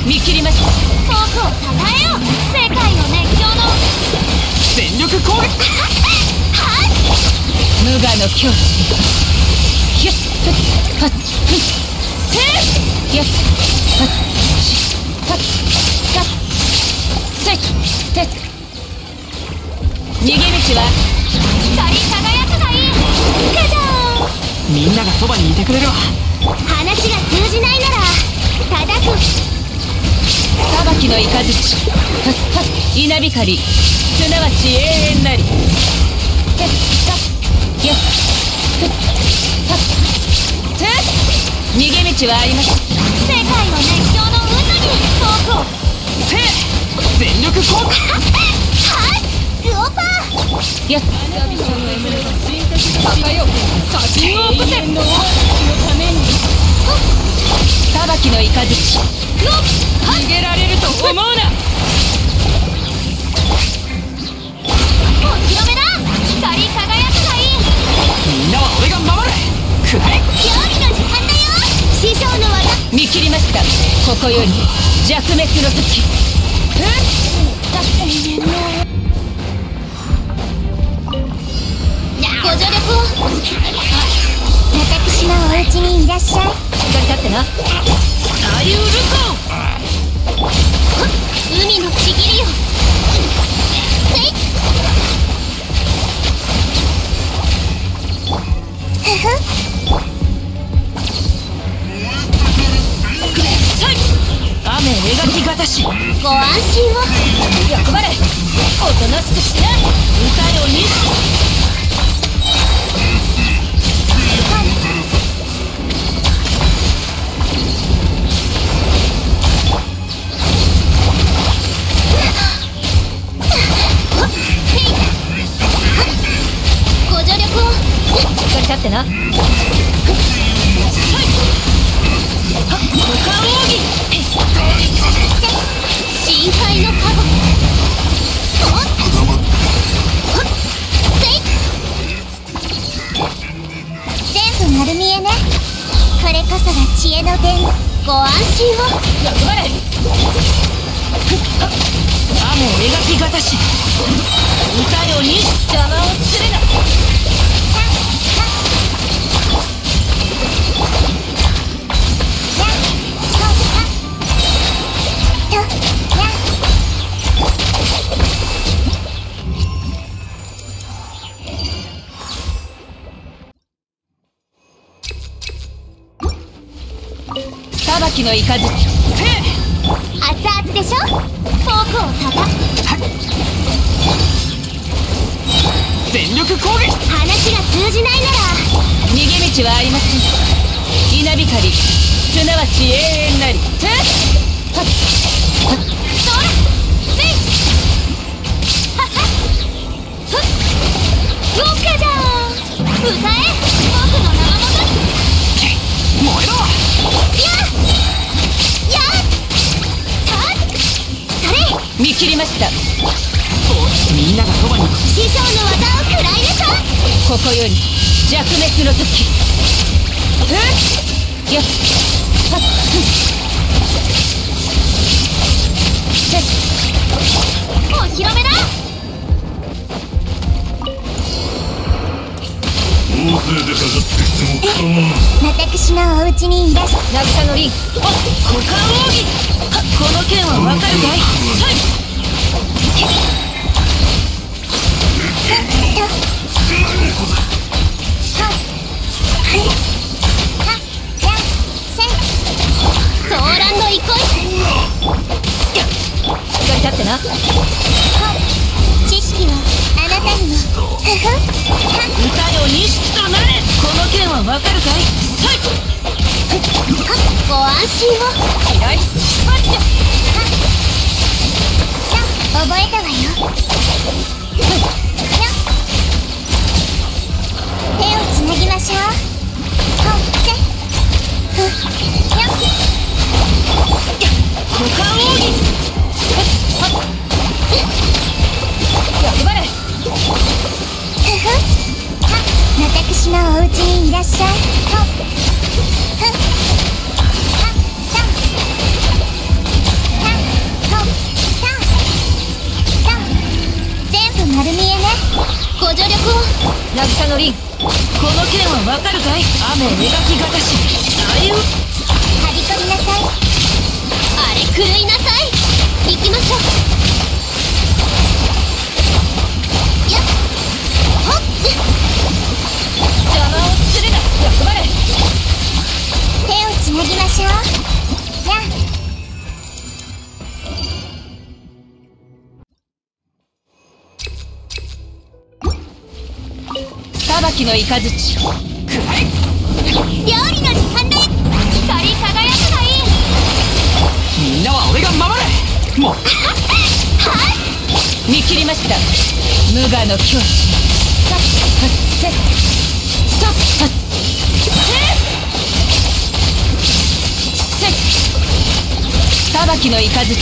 見切りました。 僕をたたえよ、世界の熱狂の全力攻撃。 はい、 無我の境地。ひゅっはっふっせいやっはっしはっがっせいて逃げ道は光り輝くがいい。じゃじゃーん。 みんながそばにいてくれるわ。 話が通じないなら叩く。 裁きの雷はっはっ稲光すなわち永遠なり。てったやっふっはって逃げ道はあります。 世界の熱狂の渦に僕をせい全力攻撃。 はいルオパー。 やっ高よ写真を起こせ。永遠のオアシスのために裁きの雷逃げられると思うな。 お披露目だ。光り輝くがいい。 みんなは俺が守る。くらえ。 料理の時間だよ。師匠の技見切りました。ここより弱滅の時。 ご助力を。私のお家にいらっしゃい。 しっかり立ってな。サリュール海のちぎりよ。せいふふ雨描きがたし。 ご安心を。 欲張れおとなしくしな。歌よにご助力を。 しっかり立ってな。 深海のカゴ。全部丸見えね。これこそが知恵の伝。ご安心を。 欲張れ雨描きがたし。歌よに邪魔をするな。裁きの雷。 熱々でしょ。フォークをたた。 全力攻撃。 話が通じないなら逃げ道はありません。稲光すなわち永遠なり。てっはっはっそらせいはっはっふっよっかじゃーん。歌え僕の名のもとに。 燃えろ。 見切りました。 みんながそばに。 師匠の技を食らいなさい。 ここより弱滅の時。やっはっお披露目だ。 大勢でかかってきても構わん。 私のお家にいらっしゃい。 渚の凛股間奥義。この剣はわかるかい。 ソーランの憩い。 しっかり立ってな。 知識はあなたにも。 歌よ錦となれ。この剣はわかるかい。 ご安心を。 嫌いパッチャ。 覚えたわよ。手をつなぎましょう。 股間奥義。欲張れ。 私のお家にいらっしゃい。 助力を。 渚の凛、この剣はわかるかい？雨描きがたし、あゆはびこりなさい。あれ狂いなさい。行きましょう。やっほっ邪魔をするな、役場れ。 手をつなぎましょう。やあ裁きの雷、 くらえ。 料理の時間で光り輝くがいい。 みんなは俺が守る。もう見切りました。無我の境地。さっはっせさっはっせ裁きの雷、 歌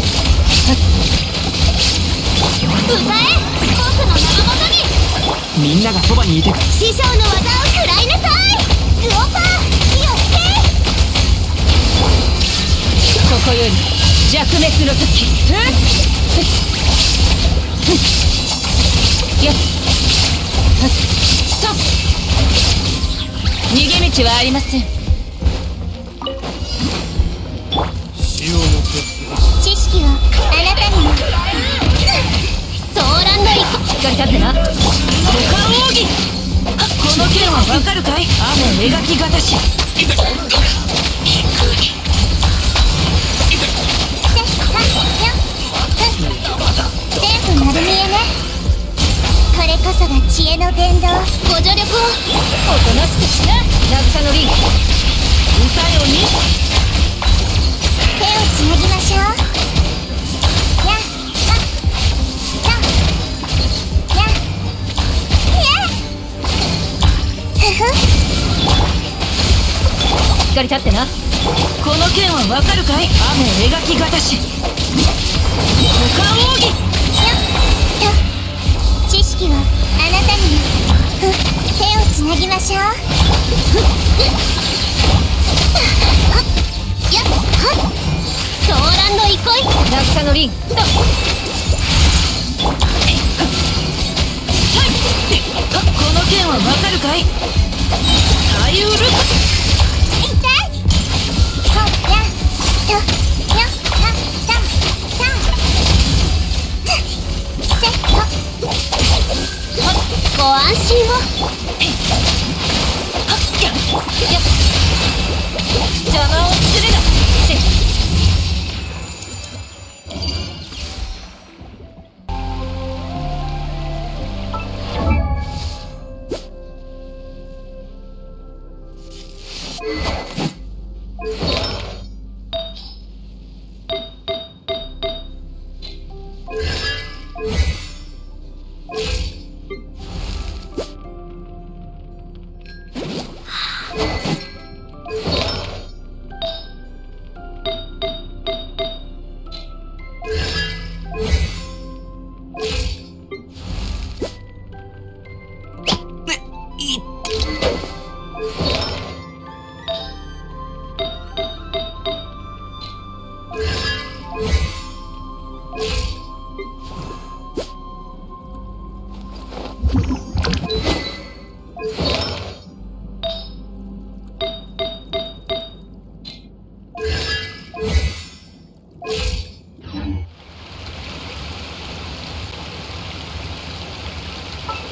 え、僕の名のもとに。 みんながそばにいて。 師匠の技を食らいなさい。ウオパー、火を吹け。 ここより弱滅の時。やっはっと逃げ道はありません。 死をもって知識をあなたにも。ソーランドリコ。 しっかり立ってな。五感奥義、この剣はわかるかい？雨描きがたし。 全部丸見えね。これこそが知恵の伝道。ご助力を。 おとなしくしな、渚の凛。歌よに。 手をつなぎましょう。やっはっやっやっやっふふ。 しっかり立ってな。この剣はわかるかい？雨描きがたし。五感奥義。 よっ知識をあなたにも。手をつなぎましょう。やっはっソーランド憩い。 渚の凛とこの剣はわかるかい？タイウル。 痛い。ほやとよはたたせっとご安心を。 邪魔をするな。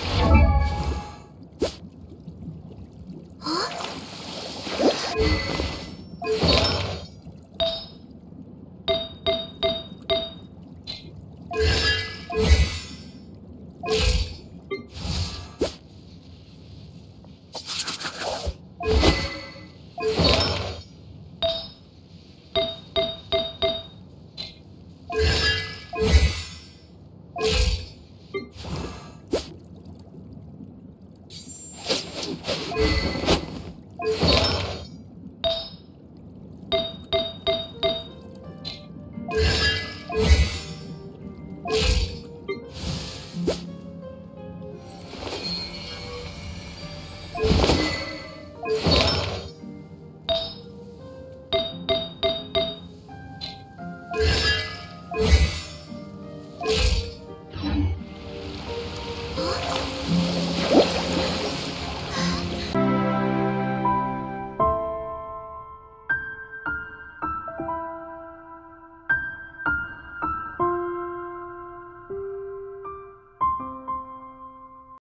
あ